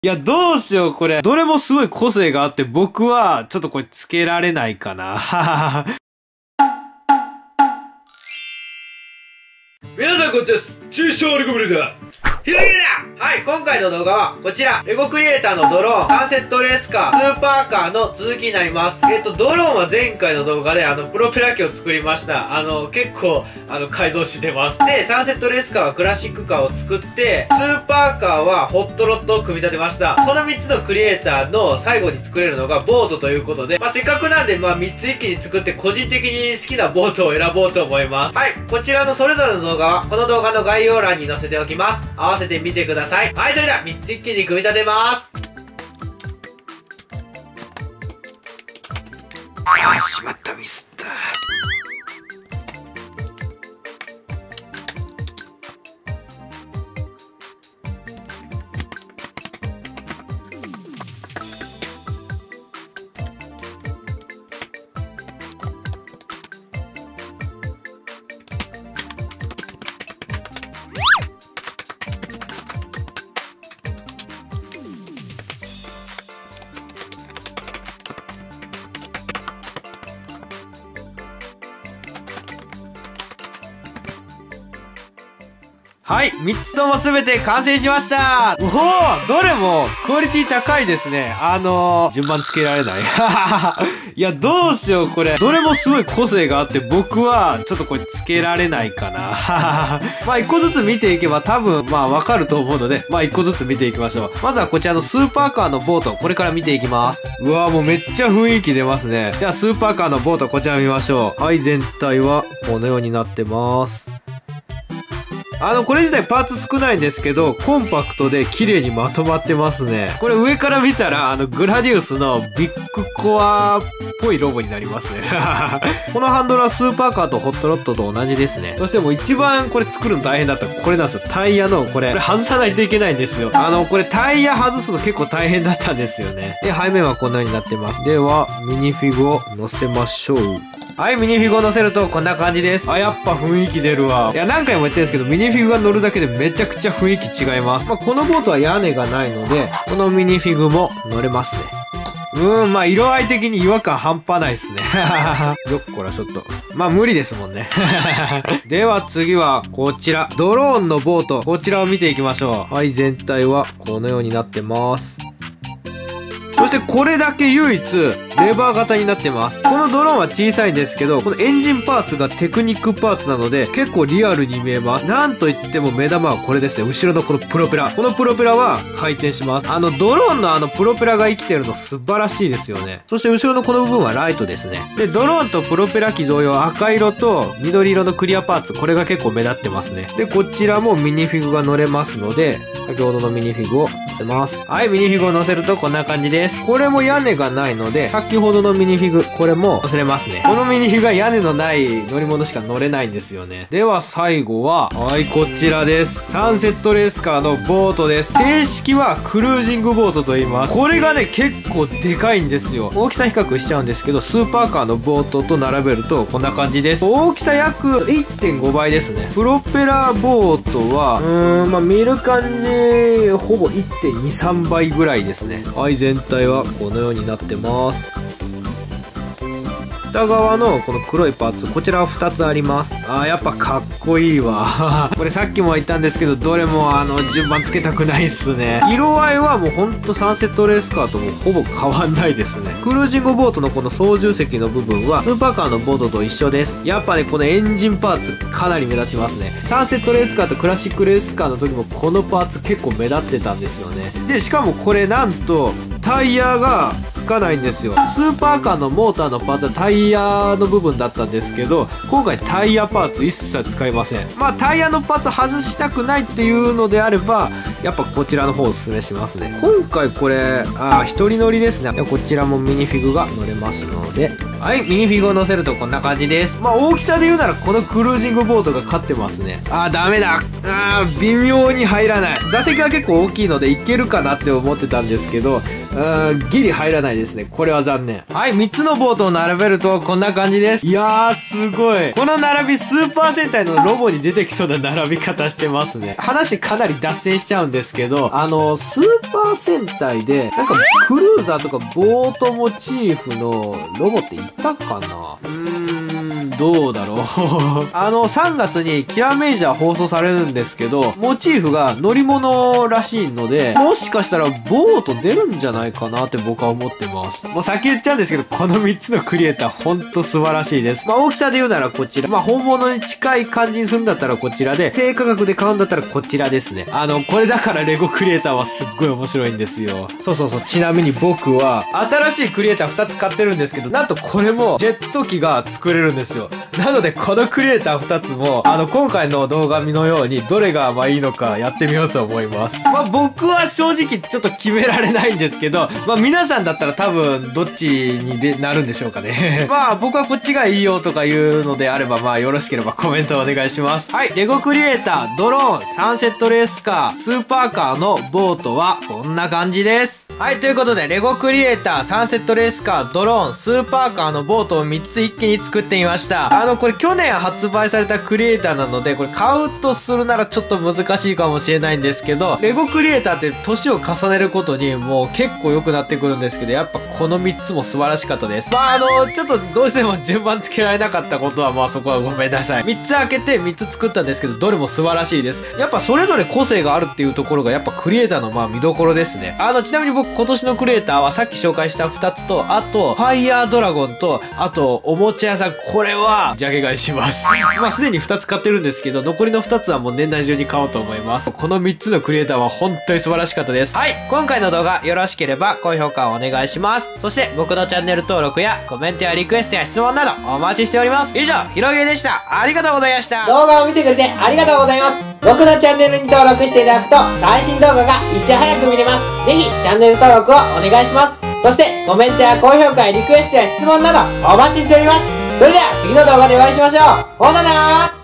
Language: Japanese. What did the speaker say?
いや、どうしよう、これ。どれもすごい個性があって、僕は、ちょっとこれつけられないかな。皆さんこんにちは。中小レゴブレーダー。ひろゆきだ。はい、今回の動画はこちら、レゴクリエイターのドローン、サンセットレースカー、スーパーカーの続きになります。ドローンは前回の動画でプロペラ機を作りました。結構、改造してます。で、サンセットレースカーはクラシックカーを作って、スーパーカーはホットロッドを組み立てました。この3つのクリエイターの最後に作れるのがボートということで、せっかくなんで、3つ一気に作って個人的に好きなボートを選ぼうと思います。はい、こちらのそれぞれの動画は、この動画の概要欄に載せておきます。合わせてみてください。はい、それでは3つ一気に組み立てます。あー、しまった、ミスった。はい、3つとも全て完成しました。おお、どれもクオリティ高いですね。順番つけられない。いや、どうしよう、これ。どれもすごい個性があって、僕はちょっとこれつけられないかな。1個ずつ見ていけば多分、わかると思うので、1個ずつ見ていきましょう。まずはこちらのスーパーカーのボート、これから見ていきます。うわー、もうめっちゃ雰囲気出ますね。では、スーパーカーのボート、こちら見ましょう。はい、全体はこのようになってます。これ自体パーツ少ないんですけど、コンパクトで綺麗にまとまってますね。これ上から見たら、グラディウスのビッグコアっぽいロゴになりますね。このハンドルはスーパーカーとホットロッドと同じですね。そしてもう一番これ作るの大変だったらこれなんですよ。タイヤのこれ外さないといけないんですよ。これタイヤ外すの結構大変だったんですよね。で、背面はこんなようになってます。では、ミニフィグを乗せましょう。はい、ミニフィグを乗せるとこんな感じです。あ、やっぱ雰囲気出るわ。いや、何回も言ってるんですけど、ミニフィグが乗るだけでめちゃくちゃ雰囲気違います。このボートは屋根がないので、このミニフィグも乗れますね。色合い的に違和感半端ないっすね。よっこら、ちょっと。無理ですもんね。では次は、こちら。ドローンのボート。こちらを見ていきましょう。はい、全体はこのようになってます。そしてこれだけ唯一、レバー型になってます。このドローンは小さいんですけど、このエンジンパーツがテクニックパーツなので、結構リアルに見えます。なんといっても目玉はこれですね。後ろのこのプロペラ。このプロペラは回転します。ドローンのプロペラが生きてるの素晴らしいですよね。そして後ろのこの部分はライトですね。で、ドローンとプロペラ機同様赤色と緑色のクリアパーツ、これが結構目立ってますね。で、こちらもミニフィグが乗れますので、先ほどのミニフィグを乗せます。はい、ミニフィグを乗せるとこんな感じです。これも屋根がないので、先ほどのミニフィグ、これも乗せれますね。このミニフィグは屋根のない乗り物しか乗れないんですよね。では最後は、はい、こちらです。サンセットレースカーのボートです。正式はクルージングボートと言います。これがね、結構でかいんですよ。大きさ比較しちゃうんですけど、スーパーカーのボートと並べるとこんな感じです。大きさ約 1.5 倍ですね。プロペラボートは、見る感じ、ほぼ 1.23 倍ぐらいですね。はい、全体はこのようになってます。下側のこの黒いパーツ、こちらは2つあります。やっぱかっこいいわ。これさっきも言ったんですけど、どれも順番つけたくないっすね。色合いはもうほんとサンセットレースカーともほぼ変わんないですね。クルージングボートのこの操縦席の部分は、スーパーカーのボートと一緒です。やっぱね、このエンジンパーツかなり目立ちますね。サンセットレースカーとクラシックレースカーの時もこのパーツ結構目立ってたんですよね。で、しかもこれなんと、タイヤがつかないんですよ。スーパーカーのモーターのパーツはタイヤの部分だったんですけど、今回タイヤパーツ一切使いません。タイヤのパーツ外したくないっていうのであれば、やっぱこちらの方をおすすめしますね。今回これ、一人乗りですね。こちらもミニフィグが乗れますので、 はい、ミニフィグを乗せるとこんな感じです。まあ、大きさで言うならこのクルージングボートが勝ってますね。ダメだ。微妙に入らない。座席は結構大きいのでいけるかなって思ってたんですけど、ギリ入らないですね。これは残念。はい、3つのボートを並べるとこんな感じです。いやー、すごい。この並び、スーパー戦隊のロボに出てきそうな並び方してますね。話かなり脱線しちゃうんですけど、スーパー戦隊で、なんか、クルーザーとかボートモチーフのロボっていたかな？どうだろう3月にキラメイジャー放送されるんですけど、モチーフが乗り物らしいので、もしかしたらボート出るんじゃないかなって僕は思ってます。もう先言っちゃうんですけど、この3つのクリエイターほんと素晴らしいです。まあ大きさで言うならこちら。まあ本物に近い感じにするんだったらこちらで、低価格で買うんだったらこちらですね。これだからレゴクリエイターはすっごい面白いんですよ。そう。ちなみに僕は、新しいクリエイター2つ買ってるんですけど、なんとこれもジェット機が作れるんですよ。なのでこのクリエイター2つも今回の動画のようにどれがいいのかやってみようと思います。まあ僕は正直ちょっと決められないんですけど、まあ皆さんだったら多分どっちになるんでしょうかねまあ僕はこっちがいいよとかいうのであれば、まあよろしければコメントお願いします。はい、レゴクリエイター、ドローン、サンセットレースカー、スーパーカーのボートはこんな感じです。はい、ということでレゴクリエイター、サンセットレースカー、ドローン、スーパーカーのボートを3つ一気に作ってみました。これ去年発売されたクリエイターなので、これ買うとするならちょっと難しいかもしれないんですけど、レゴクリエイターって年を重ねることにもう結構良くなってくるんですけど、やっぱこの3つも素晴らしかったです。まあちょっとどうしても順番つけられなかったことはまあそこはごめんなさい。3つ開けて3つ作ったんですけど、どれも素晴らしいです。やっぱそれぞれ個性があるっていうところがやっぱクリエイターのまあ見どころですね。ちなみに僕今年のクリエイターはさっき紹介した2つと、あと、ファイヤードラゴンと、あと、おもちゃ屋さん、これは、ジャケ買いします。まあ、すでに2つ買ってるんですけど、残りの2つはもう年内中に買おうと思います。この3つのクリエイターは本当に素晴らしかったです。はい。今回の動画よろしければ高評価をお願いします。そして僕のチャンネル登録やコメントやリクエストや質問などお待ちしております。以上、ひろげでした。ありがとうございました。 動画を見てくれてありがとうございます。僕のチャンネルに登録していただくと最新動画がいち早く見れます。ぜひチャンネル登録をお願いします。そしてコメントや高評価やリクエストや質問などお待ちしております。それでは次の動画でお会いしましょう。ほななー。